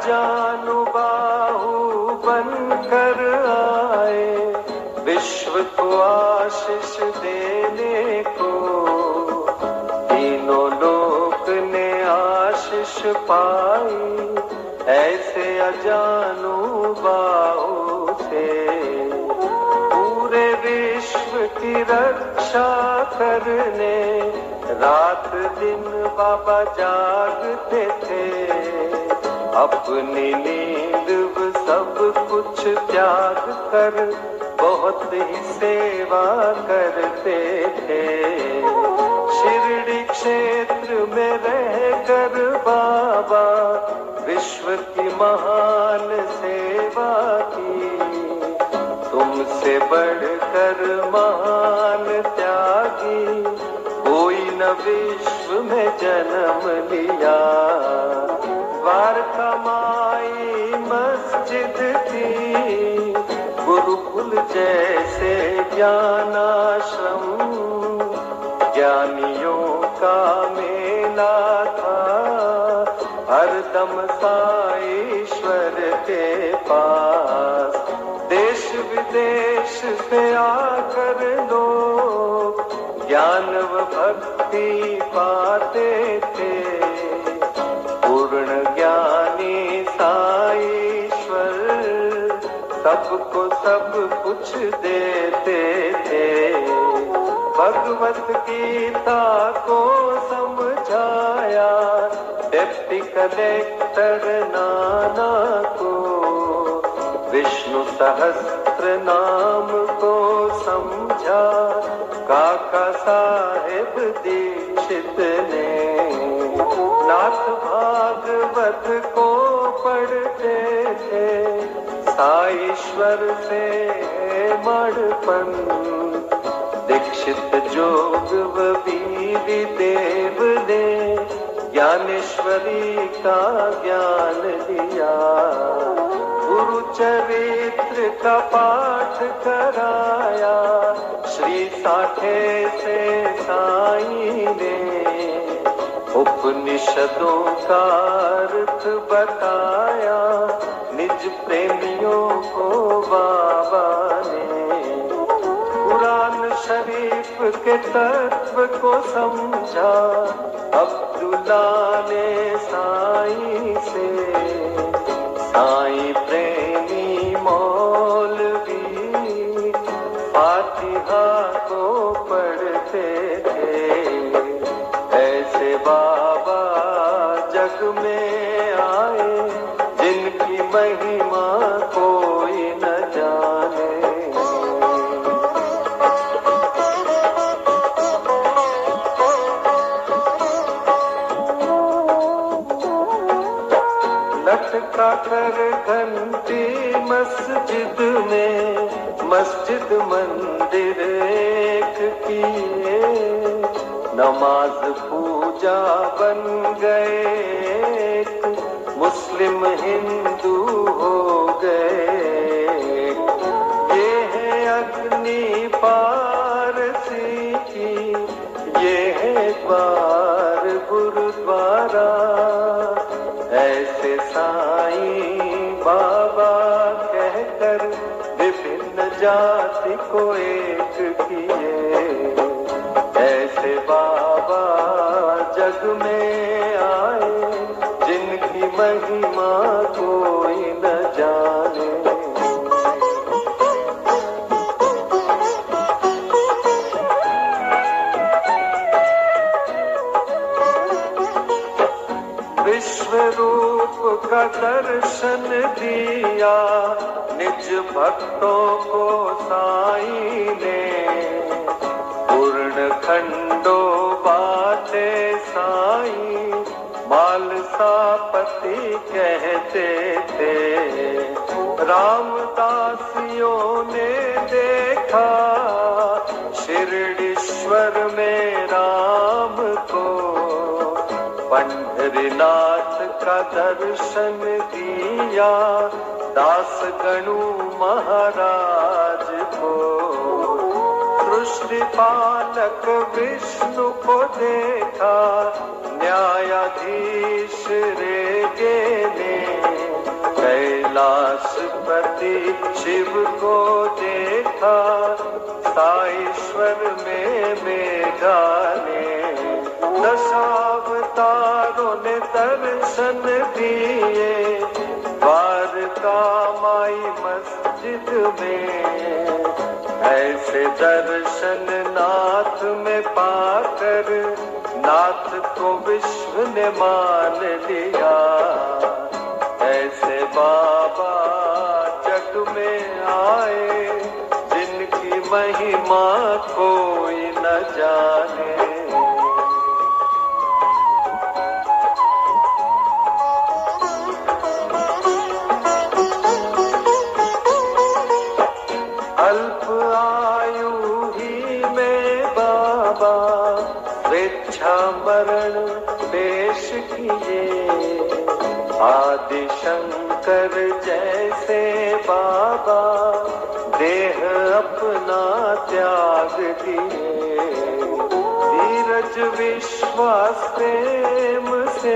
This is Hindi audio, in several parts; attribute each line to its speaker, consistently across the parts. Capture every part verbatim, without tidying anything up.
Speaker 1: अजानुबाहु बनकर आए, विश्व को आशीष देने को। तीनों लोक ने आशीष पाई, ऐसे अजानुबाहु से। पूरे विश्व की रक्षा करने रात दिन बाबा जागते थे। अपनी नींद सब कुछ त्याग कर बहुत ही सेवा करते थे। शिरडी क्षेत्र में रहकर बाबा विश्व की महान सेवा की। तुमसे बढ़कर महान त्यागी कोई न विश्व में जन्म लिया। द्वारका माई मस्जिद थी, गुरुकुल जैसे ज्ञानाश्रम। ज्ञानियों का मेला था, हरदम साईश्वर के पास। देश विदेश से आकर लोग ज्ञान व भक्ति पाते थे। पूर्ण ज्ञानी साईश्वर सबको सब कुछ देते थे। भगवत गीता को समझाया डिप्टी कलेक्टर नाना को। विष्णु सहस्त्र नाम को समझा काका साहेब दीक्षित ने। नाथ भागवत को पढ़ते थे, साईश्वर से मणपन। दीक्षित जोग व बीवी देव ने ज्ञानेश्वरी का ज्ञान दिया। गुरु चरित्र का पाठ कराया श्री साठे से साईं ने। उपनिषदों का अर्थ बताया निज प्रेमियों को बाबा ने। कुरान शरीफ के तत्व को समझा अब्दुल्ला ने साईं से। साईं प्रेमी मौलवी फातिहा को पढ़ते थे। ऐसे बाबा जग में आए, जिनकी महिमा कोई न जाने। लटका कर घंटी मस्जिद में, मस्जिद मंदिर एक किए। नमाज पूजा बन गए, मुस्लिम हिंदू हो गए। ये है अग्नि पारसी की, ये है द्वार गुरुद्वारा। ऐसे साईं बाबा कहकर विभिन्न जाति को एक किए। ऐसे बाबा जग में आए, जिनकी महिमा कोई न जाने। विश्व रूप का दर्शन दिया निज भक्तों को साईं ने। पूर्ण खंडो बाते साईं मालसापति कहते थे। रामदासियों ने देखा शिरडीश्वर में राम को। पंढरीनाथ का दर्शन दिया दास गणु महाराज को। सृष्टि पालक विष्णु को देखा न्यायाधीश रेगे ने। कैलाशपति शिव को देखा साईश्वर में मेघा ने, दशावतारों ने दर्शन दिए द्वारका माई मस्जिद में। ऐसे दर्शन नाथ में पाकर नाथ को विश्व ने मान लिया। ऐसे बाबा जग में आए जिनकी महिमा कोई न जाने। अल्प आयु ही में बाबा स्वेच्छा मरण पेश किए। आदि शंकर जैसे बाबा देह अपना त्याग दिए। धीरज विश्वास प्रेम से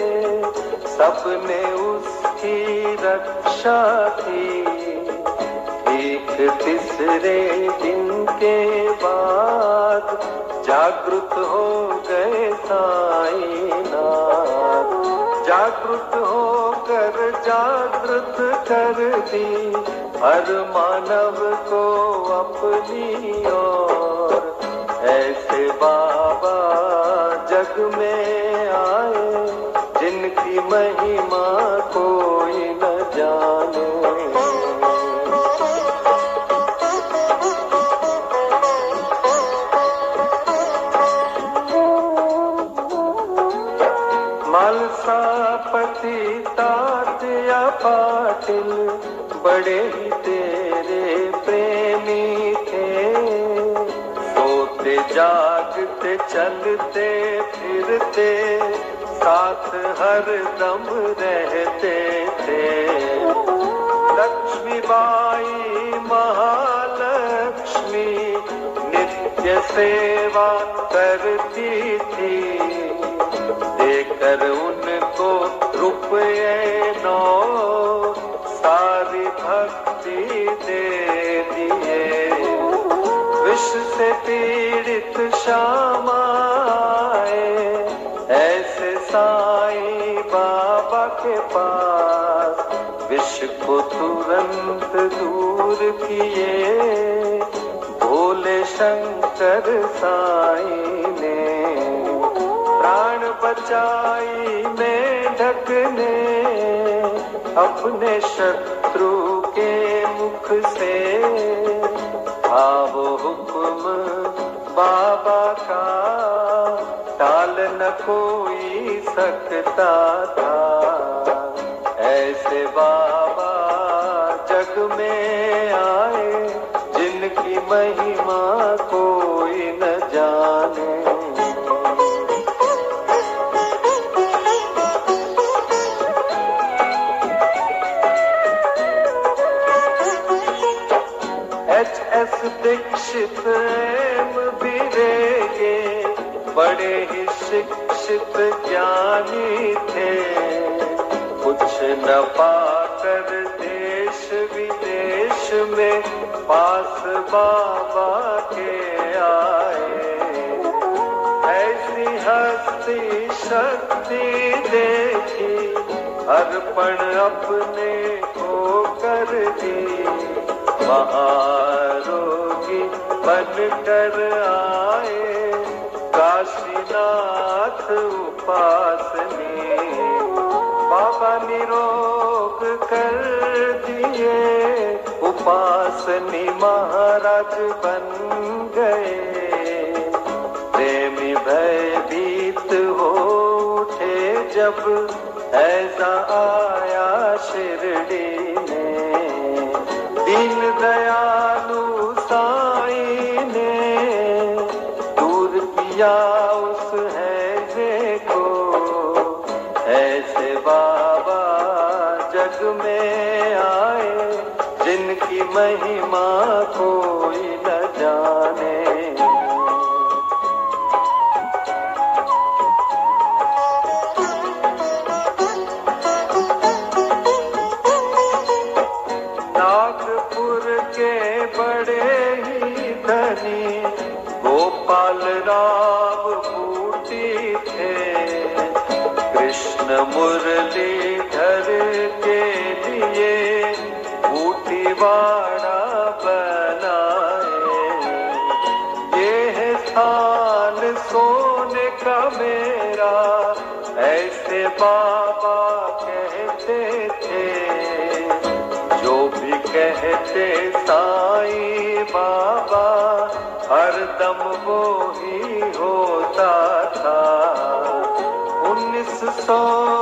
Speaker 1: सबने उसकी रक्षा की। एक तीसरे दिन के बाद जागृत हो गए साईनाथ। जागृत होकर जागृत कर दी हर मानव को अपनी ओर। ऐसे बाबा जग में आए जिनकी महिमा कोई न जाने। मलसापति तात्या पाटिल बड़े ही तेरे प्रेमी थे। सोते जागते चलते फिरते साथ हर दम रहते थे। लक्ष्मी बाई महालक्ष्मी नित्य सेवा करती थी। देकर उनको रुपये नौ सारी भक्ति दे दिए। विष से पीड़ित श्याम आए ऐसे साईं बाबा के पास। विष को तुरंत दूर किए भोले शंकर साईं ने। प्राण बचाई मेढक ने अपने शत्रु के मुख से। आओ हुक्म बाबा का टाल न कोई सकता था। ऐसे बाबा जग में आए जिनकी महिमा कोई न जाने। एच एस दीक्षित एम बिरेगे बड़े ही शिक्षित ज्ञानी थे। कुछ न पाकर देश विदेश में पास बाबा के आए। ऐसी हस्ती शक्ति देखी अर्पण अपने को कर दी। महारोगी बन कर आए काशीनाथ उपासनी। बाबा निरोग कर दिए उपासनी महाराज बन गए। प्रेमी भयभीत हो उठे जब ऐसा आया शिरडी में। दीन दयालु साईं ने दूर किया उस हैजे को। ऐसे बाबा जग में आए जिनकी महिमा कोई न जाने। धनी गोपाल राव बूटी थे। कृष्ण मुरलीधर के लिए बूटी वाड़ा बनाए। ये है स्थान सोने का मेरा, ऐसे बाबा कहते थे। जो भी कहते साईं बाबा, हरदम वो ही होता था। उन्नीस सौ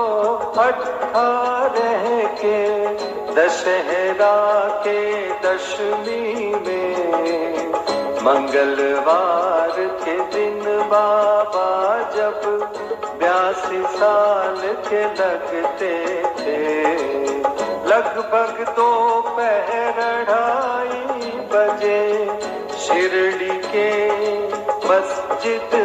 Speaker 1: अठारह के दशहरा के दशमी में, मंगलवार के दिन बाबा जब बयासी साल के लगते थे। लगभग दोपहर ढाई बजे शिरडी के मस्जिद